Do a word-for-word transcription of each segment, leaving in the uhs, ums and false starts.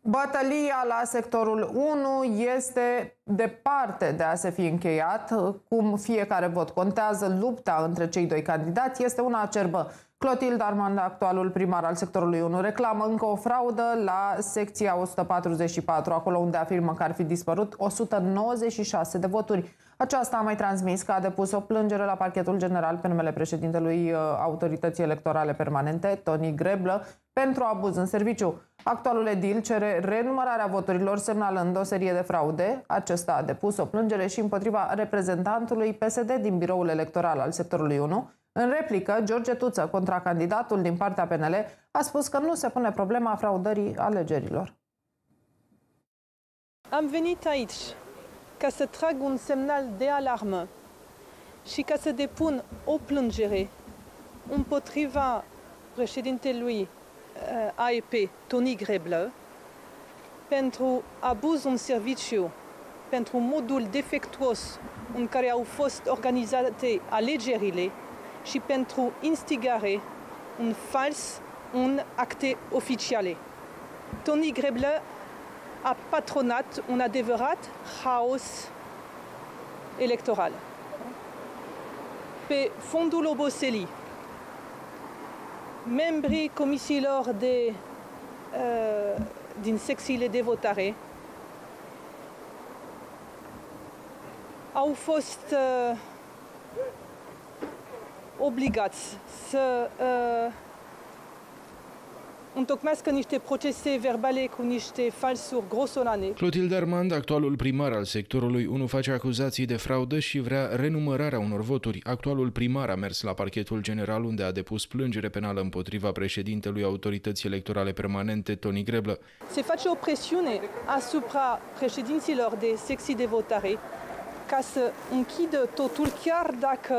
Bătălia la sectorul unu este departe de a se fi încheiat. Cum fiecare vot contează, lupta între cei doi candidați este una acerbă. Clotilde Armand, actualul primar al sectorului unu, reclamă încă o fraudă la secția o sută patruzeci și patru, acolo unde afirmă că ar fi dispărut o sută nouăzeci și șase de voturi. Aceasta a mai transmis că a depus o plângere la Parchetul General pe numele președintelui Autorității Electorale Permanente, Tony Greblă, pentru abuz în serviciu. Actualul edil cere renumărarea voturilor, semnalând o serie de fraude. Acesta a depus o plângere și împotriva reprezentantului P S D din biroul electoral al sectorului unu. În replică, George Tuță, contracandidatul din partea P N L, a spus că nu se pune problema fraudării alegerilor. Am venit aici ca să trag un semnal de alarmă și ca să depun o plângere împotriva președintelui A E P, Tony Greblă, pentru abuz în serviciu, pentru modul defectuos în care au fost organizate alegerile și pentru instigare în fals în acte oficiale. Tony Greblă a patronat un adevărat haos electoral. Pe fondul oboselii, membrii comisiilor de, uh, din secțiile de votare au fost uh, obligați să uh, întocmească niște procese verbale cu niște falsuri grosolane. Clotilde Armand, actualul primar al sectorului unu, face acuzații de fraudă și vrea renumărarea unor voturi. Actualul primar a mers la Parchetul General, unde a depus plângere penală împotriva președintelui Autorității Electorale Permanente, Tony Greblă. Se face o presiune asupra președinților de secții de votare ca să închidă totul, chiar dacă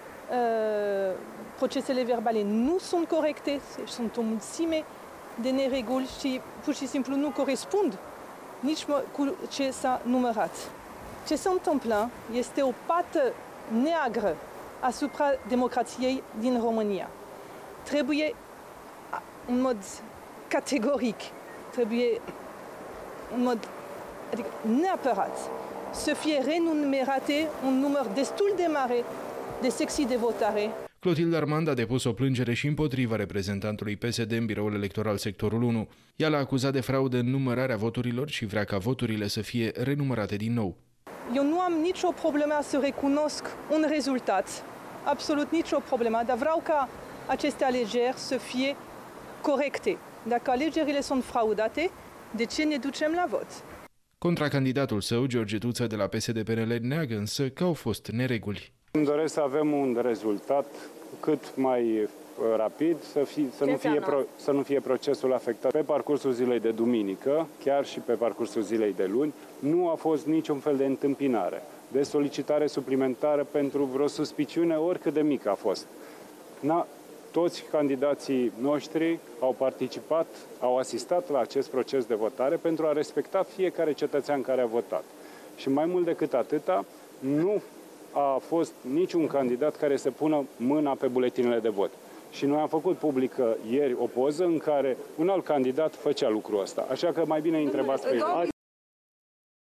uh, procesele verbale nu sunt corecte, sunt o mulțime de nereguli și pur și simplu nu corespund nici cu ce s-a numărat. Ce se întâmplă este o pată neagră asupra democrației din România. Trebuie, în mod categoric, trebuie, în mod, adică neapărat, să fie renumerate un număr destul de mare de secții de votare. Clotilde Armand a depus o plângere și împotriva reprezentantului P S D în biroul electoral sectorul unu. Ea l-a acuzat de fraudă în numărarea voturilor și vrea ca voturile să fie renumărate din nou. Eu nu am nicio problemă să recunosc un rezultat, absolut nicio problemă, dar vreau ca aceste alegeri să fie corecte. Dacă alegerile sunt fraudate, de ce ne ducem la vot? Contracandidatul său, George Tuță, de la P S D P N L, neagă însă că au fost nereguli. Îmi doresc să avem un rezultat cât mai rapid, să, fi, să, nu fie pro, să nu fie procesul afectat. Pe parcursul zilei de duminică, chiar și pe parcursul zilei de luni, nu a fost niciun fel de întâmpinare, de solicitare suplimentară pentru vreo suspiciune, oricât de mică a fost. Na, toți candidații noștri au participat, au asistat la acest proces de votare pentru a respecta fiecare cetățean care a votat. Și mai mult decât atâta, nu a fost niciun candidat care să pună mâna pe buletinele de vot. Și noi am făcut publică ieri o poză în care un alt candidat făcea lucrul ăsta. Așa că mai bine îi întrebați pe el.